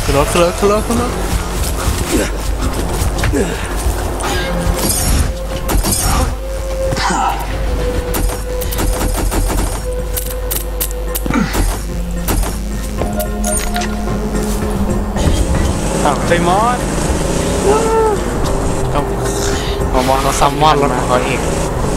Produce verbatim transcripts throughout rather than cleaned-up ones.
ขึ้นรถขึ้นรถขึ้นรถขึ้นรถอ้าวไซมอนก็มามองเขาซัมมอนรถของเขาเอง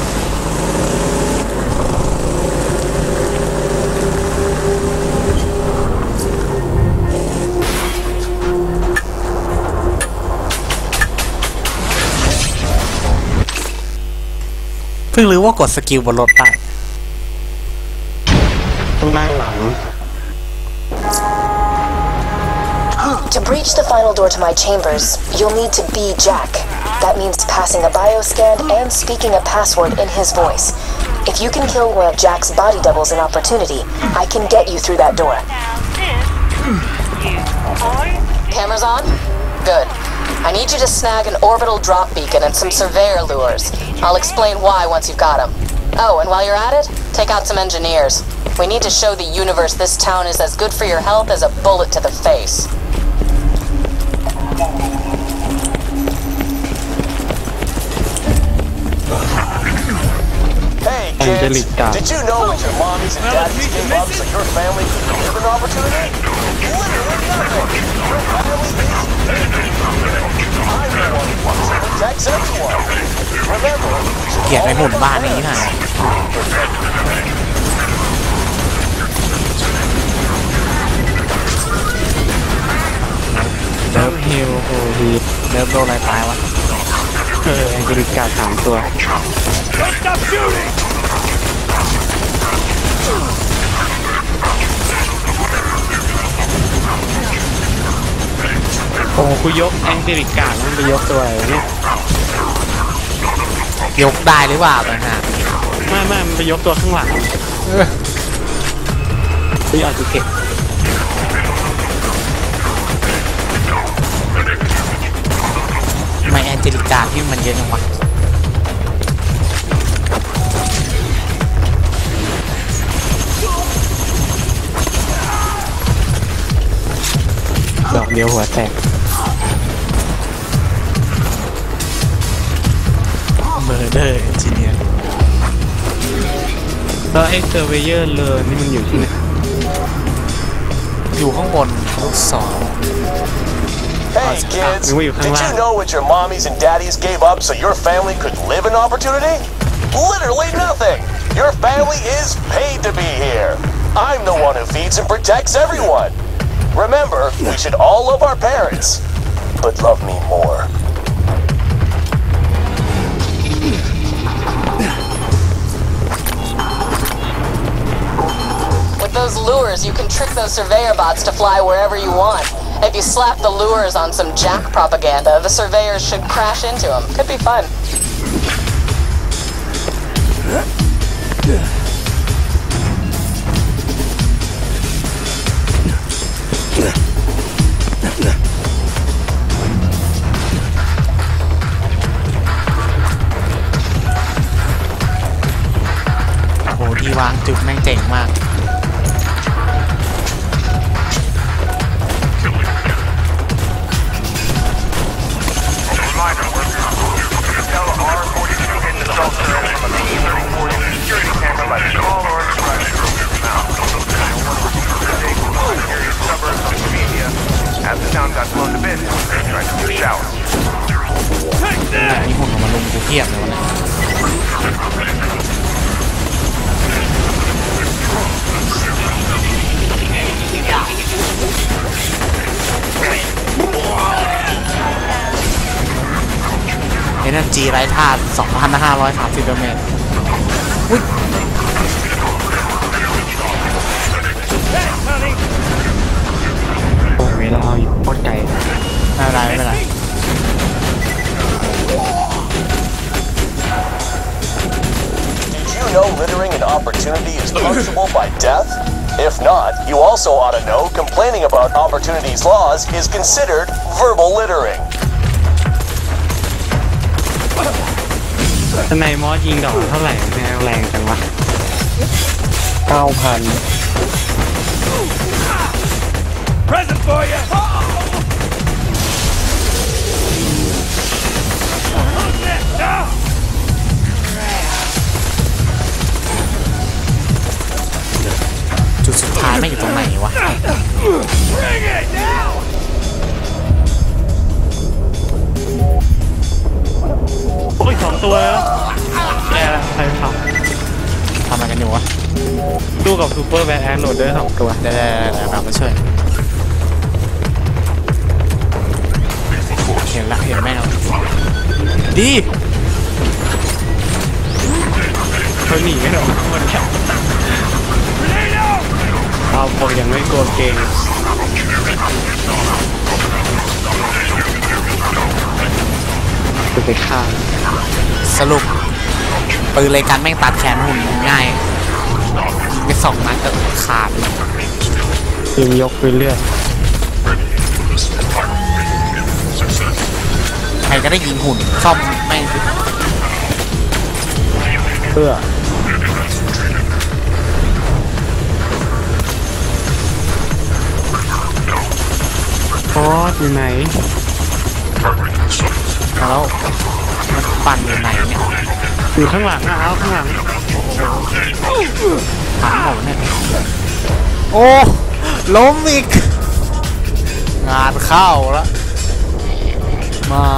เพิ่งรู้ว่ากดสกิลบนรถได้ต้องนั่งหลัง To breach the final door to my chambers, you'll need to be Jack. That means passing a bioscan and speaking a password in his voice. If you can kill one of Jack's body doubles in Opportunity, I can get you through that door. Cameras on? Good. I need you to snag an orbital drop beacon and some surveyor lures. I'll explain why once you've got them. Oh, and while you're at it, take out some engineers. We need to show the universe this town is as good for your health as a bullet to the face. Hey kids, did you know what your mommies and daddies gave up so your family could live an opportunity? Literally nothing. Your family is I'm the one who wants to protect everyone. Remember, เกลียดไอ้หมุนบ้านนี้ค่ะเลิฟฮิลโอ้ฮีเลิฟโดนอะไรตายวะเออแองเจลิกาสามตัวโอ้กูยกแองเจลิกามันไปยกตัวอะไรเนี่ยยกได้หรือเปล่านะฮะไม่ไม่มันไปยกตัวข้างหลังพี่อาจจะเก็บทำไมแอนเจลิกาที่มันเยอะจังวะดอกเดียวหัวแตกเมอร์เดอร์เอนจิเนียร์แล้วไอ้เซอร์เวเยอร์เลยนี่มันอยู่ที่ไหนอยู่ข้างบนลูกศร Hey kids, did you know what your mommies and daddies gave up so your family could live an opportunity? Literally nothing. Your family is paid to be here. I'm the one who feeds and protects everyone. Remember, we should all love our parents, but love me more. With those lures, you can trick those surveyor bots to fly wherever you want. If you slap the lures on some Jack propaganda, the surveyors should crash into them. Could be fun. โอ้โหที่วางจุดแม่งเจ๋งมากนี่หุ่นของมันลงกูเทียบเลยวะเนี่ยเอเนอร์จีไร้ธาตุ สองพันห้าร้อยสามสิบ เมตรอุ๊ยโอ้ยเราอยู่โคตรไกลไม่เป็นไรไม่เป็นไร Did you know littering an opportunity is punishable by death? If not, you also ought to know complaining about Opportunity's laws is considered verbal littering. ทนายมอสยิงดอกเท่าไหร่แนวแรงจังวะ เก้าพัน present for you. จุดสุดท้ายไม่อยู่ตรงไหนวะ Bring it now. โอ้ยสองตัวแล้วแย่ละใครททำอะไรกันอยู่วะำสู้กับซูเปอร์แบทแอนโหลดด้วยสองตัวเดี๋ยวเดี๋ยวเดี๋ยวกลับมาช่วยเห็นละเห็นแม่แล้วดีเขาหนีไม่ออกมันแข็งเอาบอกยังไม่โกนเกงจะไปฆ่าสรุปปืนเลยกันแม่งตัดแขนหุ่นง่ายยิงไปสองนัดก็ขาดยิงยกไปเรื่อยใครก็ได้ยิงหุ่นซ่อมแม่งเพื่อพอสอยู่ไหนแล้วมันปั่นอยู่ไหนเนี่ยอยู่ข้างหลังอะเอาข้างหลังหันผมเนี่ยโอ้ล้มอีกงานเข้าแล้วไม่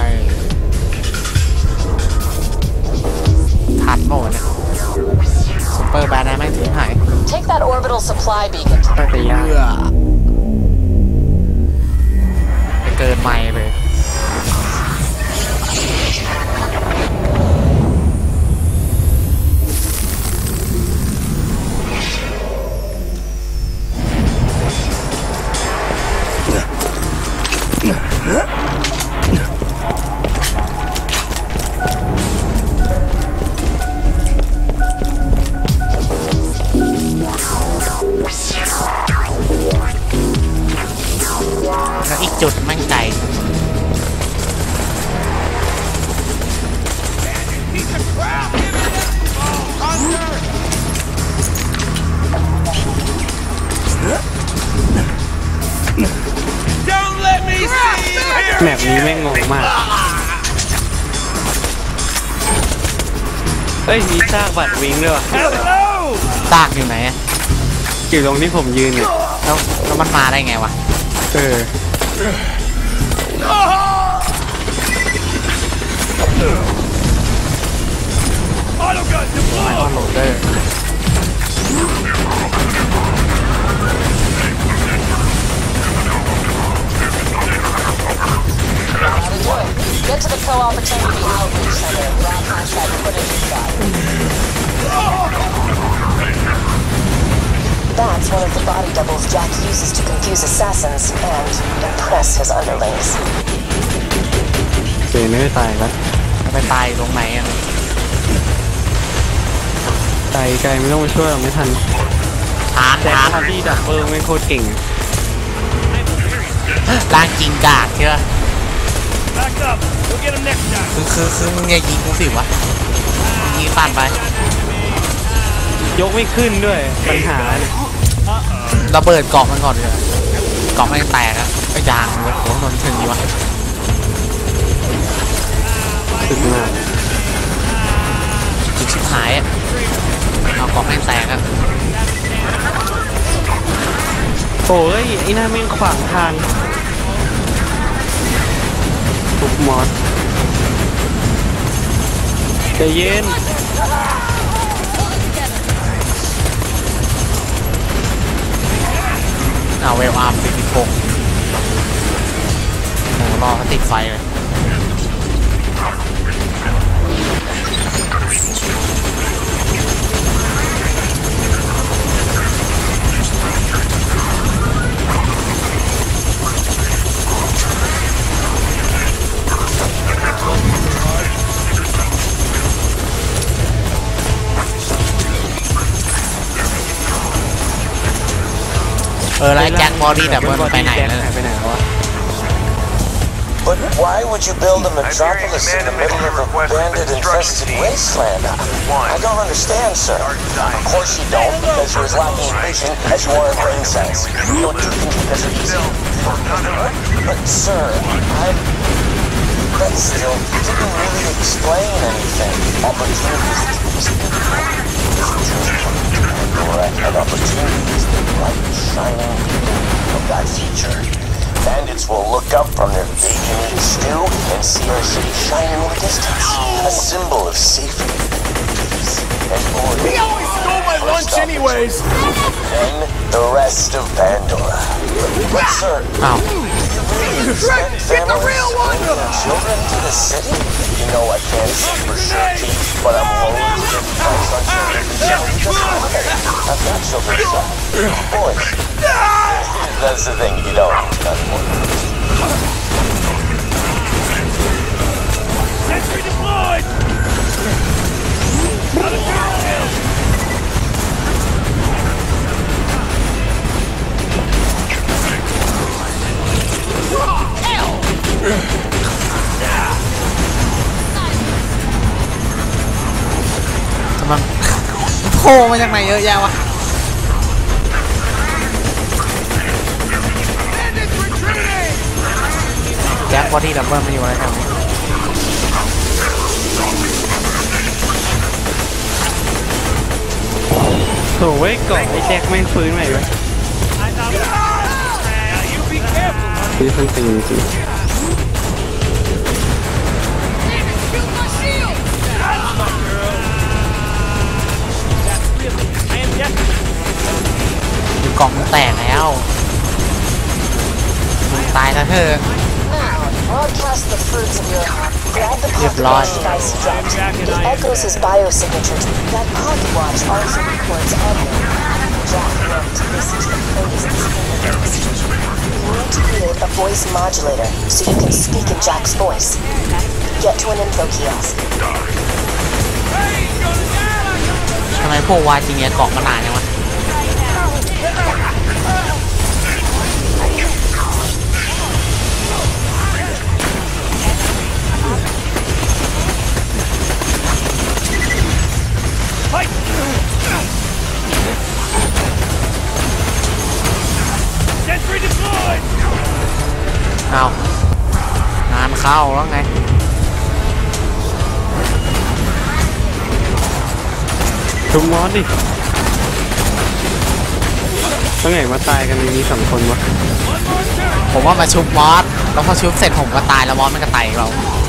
ทันหมดเนี่ยซุปเปอร์แบนนะแม่งถึงหาย Take that orbital supply beacon. ก็จะยากเพื่อไปเกินไม่เลย แล้วอีกจุดแม่งไกล Don't let me see you here. แมปนี้แม่งงงมากเอ้ยมีซากบัตรวิงด้วยว่ะ Hello. ซากอยู่ไหนอะอยู่ตรงที่ผมยืนเนี่ยแล้วแล้วมันมาได้ไงวะเออ Auto gun ไอออน deployed. โหลดเดอร์ How to do it. Get to the co-opportunity outreach center and broadcast that footage you've got. That's one of the body doubles Jack uses to confuse assassins and impress his underlings. เจนไม่ได้ตายแล้วไปตายตรงไหนอะไกลไกลไม่ต้องมาช่วยเราไม่ทันทานแต่ทานถ้าพี่ดับเบิลไม่โคตรเก่งร่างจริงกากใช่ปะ Back up. We'll get him next time. คือคือคือมึงอย่ายิงกูสิวะยิงปั่นไปยกไม่ขึ้นด้วยปัญหาเนี่ยระเบิดเกาะมันก่อนเลยเกาะมันยังแตกอะก็ยางเลยโอ้โหนนถึงนี้วะสุดมากจุดชิบหายอะเอาเกาะแม่งแตกอะโอ้ยไอ้หน้าแม่งขวางทางทุกมอสใจเย็นเอาเวลอาร์มติดติดโป่งโอ้โหรอเขาติดไฟเลย เออแล้วแจ็คบอดี้แต่เบิร์นไปไหนแล้วหายไปไหนแล้ววะ But why would you build a metropolis in the middle of a bandit-infested wasteland? I don't understand, sir. Of course you don't, because you're as lacking in vision as you are in brain cells. You don't do things because they're easy. But, sir, I... That still didn't really explain anything. Opportunities... Pandora had opportunities, the bright, shining of that future. Bandits will look up from their bacon-eating stew and see our city shining in the distance. A symbol of safety, peace, and order. He always stole my lunch anyways! Then the rest of Pandora. But sir, Ow. Greg, get the real one! bringing children to the city? You know I can't say for sure, Keith, but I'm loath to get price on children. I've got children, son. Boys. That's the thing, you don't. Not more. Sentry deployed! Out of Carroll Hill! มันโผล่มาจากไหนเยอะแยะวะแจ็คบอดี้ดับเบิลไม่อยู่แล้วแถวนี้โถ่เว้ยก่อนไอ้แจ็คแม่งฟื้นใหม่เว้ย You be careful! นี่ทั้งตีจริงอยู่กล่องมันแตกแล้วมึงตายแล้วเธอ Broadcast the fruits of your... Grab the You've pocket lost. watch device you dropped. It echoes his biosignatures. That pocket watch also records audio. Jack learned to listen to the phrases in the messages. You need to create a voice modulator so you can speak in Jack's voice. Get to an info kiosk. ทำไมพวกวาจิเนียเกาะมานานยังวะเอางานเข้าแล้วไงชุบมอสดิตั้งไงมาตายกันในนี้สองคนวะผมว่ามาชุบมอสแล้วพอชุบเสร็จผมก็ตายแล้วมอสมันก็ตายเรา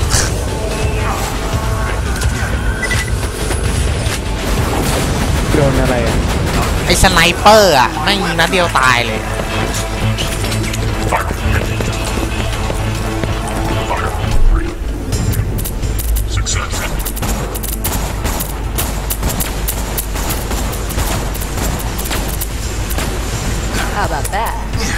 โดนอะไรอ่ะไอ้สไนเปอร์อ่ะไม่ยิงนัดเดียวตายเลย How about that?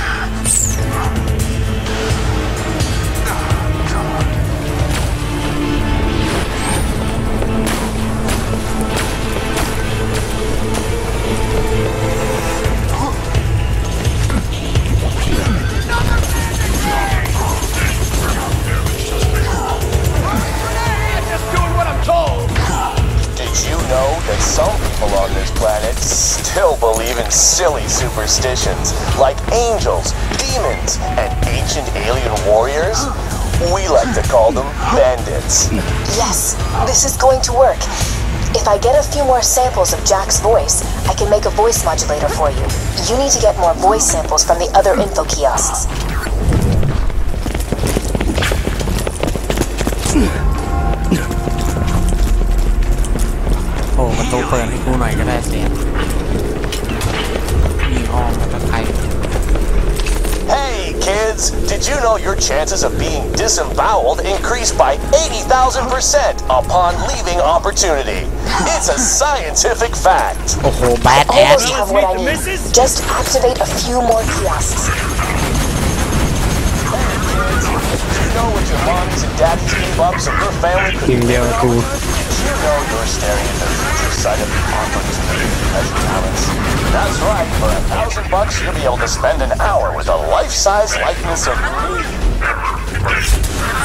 Some people on this planet still believe in silly superstitions, like angels, demons, and ancient alien warriors. We like to call them bandits. Yes, this is going to work. If I get a few more samples of Jack's voice, I can make a voice modulator for you. You need to get more voice samples from the other info kiosks. โอ้ประตูเปิดให้กูหน่อยก็ได้เสียมีห้องแล้วก็ใคร Hey kids, did you know your chances of being disemboweled increase by eighty thousand percent upon leaving opportunity? It's a scientific fact. โอ้โหแบดแอส Almost have what I need. Just activate a few more kiosks. You know what your mommies and daddies gave up so your family could ทีมเดียวกู You know you're staring at the future side of the opportunity as talents. That's right, for a thousand bucks you'll be able to spend an hour with a life-size likeness of me.